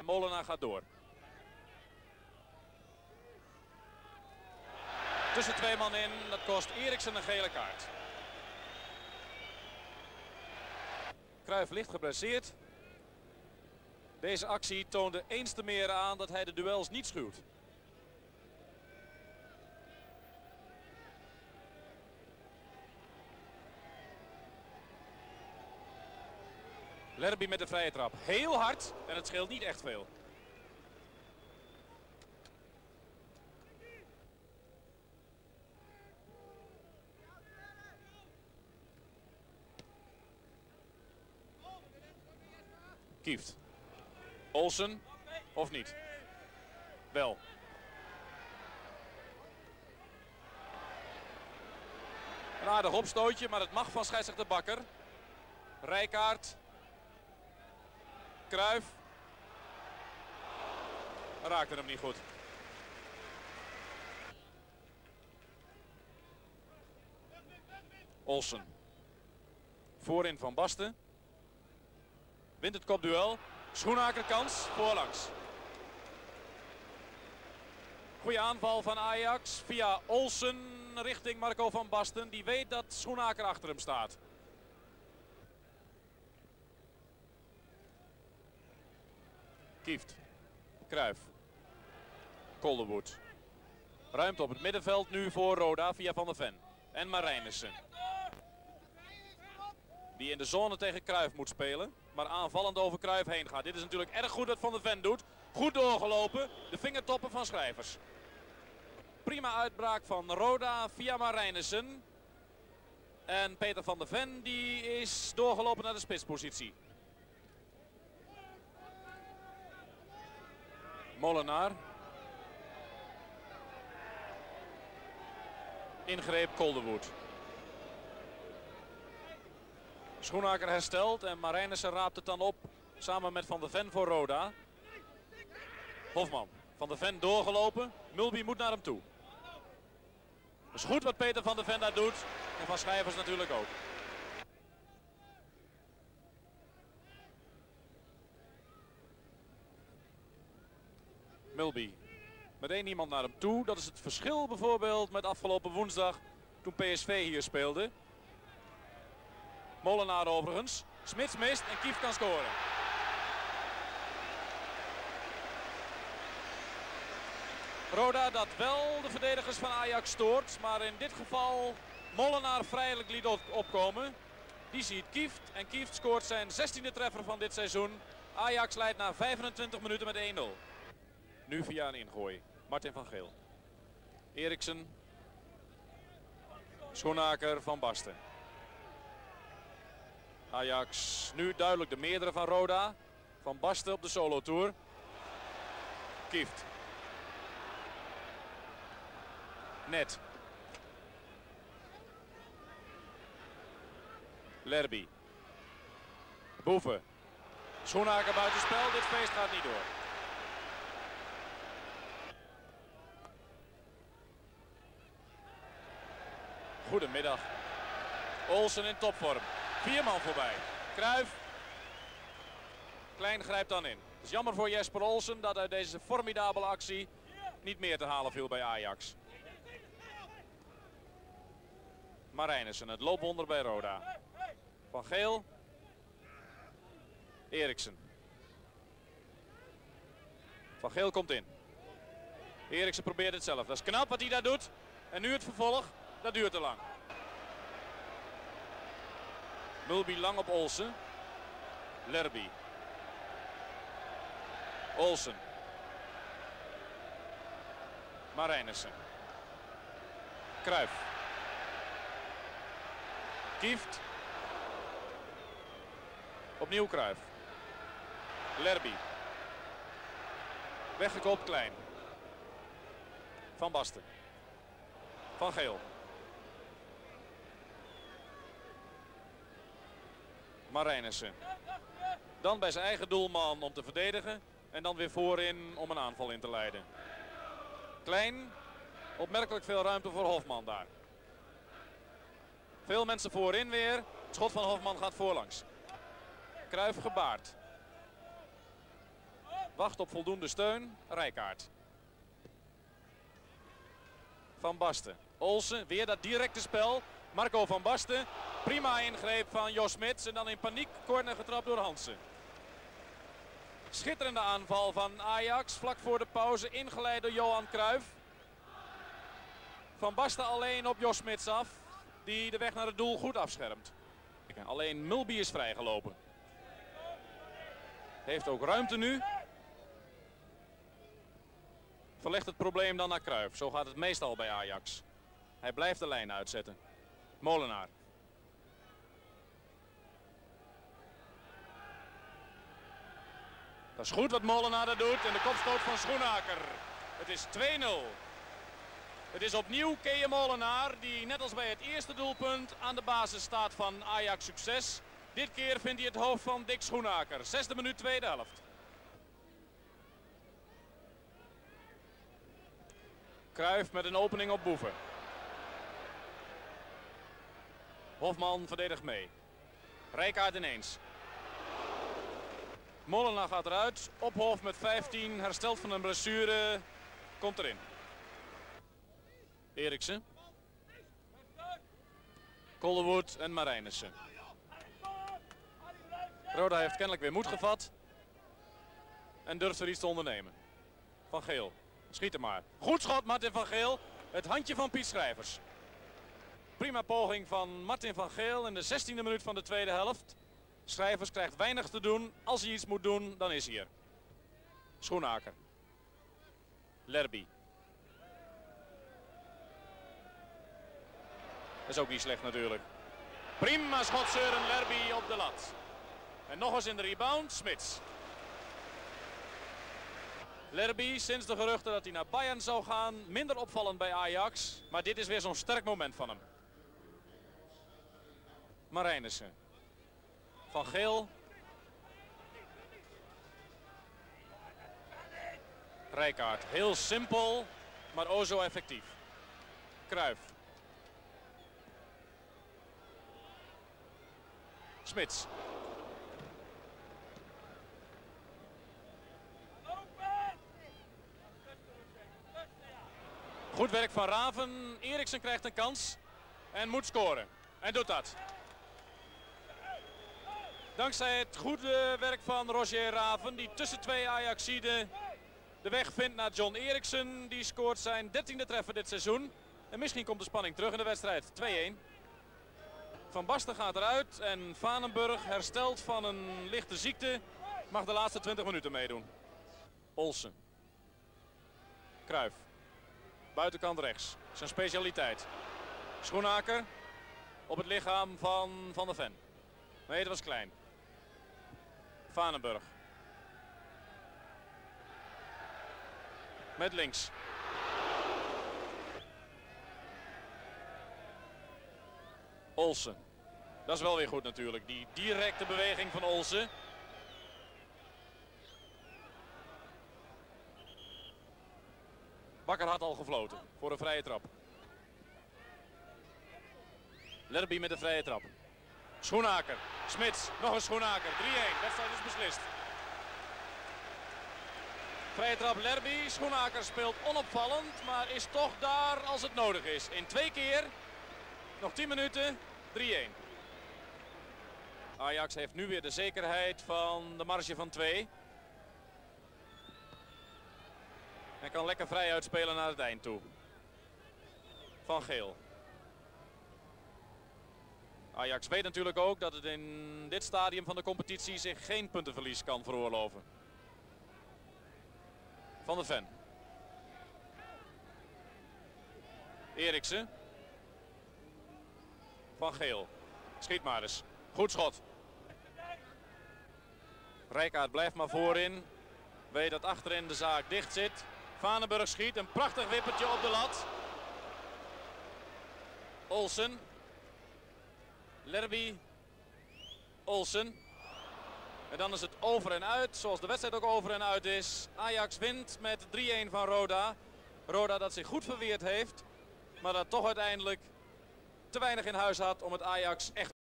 En Molenaar gaat door. Tussen twee man in, dat kost Eriksen een gele kaart. Cruijff licht geblesseerd. Deze actie toonde eens te meer aan dat hij de duels niet schuwt. Lerby met de vrije trap. Heel hard en het scheelt niet echt veel. Kieft. Olsen of niet? Wel. Een aardig opstootje, maar het mag van scheidsrechter Bakker. Rijkaard. Cruijff. Raakte hem niet goed. Olsen. Voorin Van Basten. Wint het kopduel. Schoenaker kans, voorlangs. Goeie aanval van Ajax via Olsen richting Marco van Basten. Die weet dat Schoenaker achter hem staat. Kieft. Cruijff. Kolderwood. Ruimte op het middenveld nu voor Roda via Van der Ven. En Marijnissen. Die in de zone tegen Cruijff moet spelen. Maar aanvallend over Cruijff heen gaat. Dit is natuurlijk erg goed wat Van der Ven doet. Goed doorgelopen. De vingertoppen van Schrijvers. Prima uitbraak van Roda via Marijnissen. En Peter van der Ven die is doorgelopen naar de spitspositie. Molenaar. Ingreep Kolderwood. Schoenaker herstelt en Marijnissen raapt het dan op samen met Van der Ven voor Roda. Hofman. Van der Ven doorgelopen. Mulby moet naar hem toe. Dat is goed wat Peter van der Ven daar doet. En van Schrijvers natuurlijk ook. Mulby. Meteen iemand naar hem toe. Dat is het verschil bijvoorbeeld met afgelopen woensdag toen PSV hier speelde. Molenaar overigens. Smits mist en Kieft kan scoren. Roda dat wel de verdedigers van Ajax stoort. Maar in dit geval Molenaar vrijelijk liet opkomen. Die ziet Kieft. En Kieft scoort zijn 16e treffer van dit seizoen. Ajax leidt na 25 minuten met 1-0. Nu via een ingooi. Martin van Geel. Eriksen. Schoenaker, Van Basten. Ajax nu duidelijk de meerdere van Roda. Van Basten op de solo-tour. Kieft. Net. Lerby. Boeven. Schoenaker buitenspel. Dit feest gaat niet door. Goedemiddag. Olsen in topvorm. 4 man voorbij. Cruijff. Klein grijpt dan in. Het is jammer voor Jesper Olsen dat uit deze formidabele actie niet meer te halen viel bij Ajax. Marijnissen, het loopwonder bij Roda. Van Geel. Eriksen. Van Geel komt in. Eriksen probeert het zelf. Dat is knap wat hij daar doet. En nu het vervolg. Dat duurt te lang. Mulby lang op Olsen. Lerby. Olsen. Marijnissen. Cruijff. Kieft. Opnieuw Cruijff. Lerby. Weggekopt Klein. Van Basten. Van Geel. Marijnissen. Dan bij zijn eigen doelman om te verdedigen. En dan weer voorin om een aanval in te leiden. Klein. Opmerkelijk veel ruimte voor Hofman daar. Veel mensen voorin weer. Het schot van Hofman gaat voorlangs. Cruijff gebaard. Wacht op voldoende steun. Rijkaard. Van Basten. Olsen, weer dat directe spel. Marco van Basten. Prima ingreep van Jos Smits. En dan in paniek corner getrapt door Hansen. Schitterende aanval van Ajax. Vlak voor de pauze ingeleid door Johan Cruijff. Van Basten alleen op Jos Smits af. Die de weg naar het doel goed afschermt. Alleen Mulby is vrijgelopen. Heeft ook ruimte nu. Verlegt het probleem dan naar Cruijff. Zo gaat het meestal bij Ajax. Hij blijft de lijn uitzetten. Molenaar. Dat is goed wat Molenaar dat doet. En de kopstoot van Schoenaker. Het is 2-0. Het is opnieuw Keje Molenaar die net als bij het eerste doelpunt aan de basis staat van Ajax succes. Dit keer vindt hij het hoofd van Dick Schoenaker. 6e minuut, tweede helft. Cruijff met een opening op Boeven. Hofman verdedigt mee. Rijkaard ineens. Molenaar gaat eruit. Ophof met 15. Herstelt van een blessure. Komt erin. Eriksen. Kolderwood en Marijnissen. Roda heeft kennelijk weer moed gevat. En durft er iets te ondernemen. Van Geel. Schiet er maar. Goed schot Martin van Geel. Het handje van Piet Schrijvers. Prima poging van Martin van Geel in de 16e minuut van de tweede helft. Schrijvers krijgt weinig te doen. Als hij iets moet doen, dan is hij er. Schoenaker. Lerby. Dat is ook niet slecht natuurlijk. Prima schot Søren Lerby op de lat. En nog eens in de rebound, Smits. Lerby, sinds de geruchten dat hij naar Bayern zou gaan, minder opvallend bij Ajax. Maar dit is weer zo'n sterk moment van hem. Marijnissen. Van Geel. Rijkaard. Heel simpel, maar o zo effectief. Cruijff. Smits. Goed werk van Raven. Eriksen krijgt een kans en moet scoren. En doet dat. Dankzij het goede werk van Roger Raven, die tussen twee Ajaxiden de weg vindt naar John Eriksen. Die scoort zijn 13e treffer dit seizoen. En misschien komt de spanning terug in de wedstrijd. 2-1. Van Basten gaat eruit en Vanenburg, herstelt van een lichte ziekte, mag de laatste 20 minuten meedoen. Olsen. Cruijff. Buitenkant rechts. Zijn specialiteit. Schoenaker. Op het lichaam van Van der Ven. Nee, dat was klein. Vanenburg. Met links. Olsen. Dat is wel weer goed natuurlijk. Die directe beweging van Olsen. Bakker had al gefloten voor een vrije trap. Lerby met de vrije trap. Schoenaker. Smits. Nog een Schoenaker. 3-1. Wedstrijd is beslist. Vrije trap Lerby. Schoenaker speelt onopvallend, maar is toch daar als het nodig is. In 2 keer. Nog 10 minuten. 3-1. Ajax heeft nu weer de zekerheid van de marge van 2. En kan lekker vrij uitspelen naar het eind toe. Van Geel. Ajax weet natuurlijk ook dat het in dit stadium van de competitie zich geen puntenverlies kan veroorloven. Van der Ven. Eriksen. Van Geel. Schiet maar eens. Goed schot. Rijkaard blijft maar voorin. Weet dat achterin de zaak dicht zit. Vanenburg schiet. Een prachtig wippertje op de lat. Olsen. Lerby. Olsen. En dan is het over en uit. Zoals de wedstrijd ook over en uit is. Ajax wint met 3-1 van Roda. Roda dat zich goed verweerd heeft. Maar dat toch uiteindelijk te weinig in huis had om het Ajax echt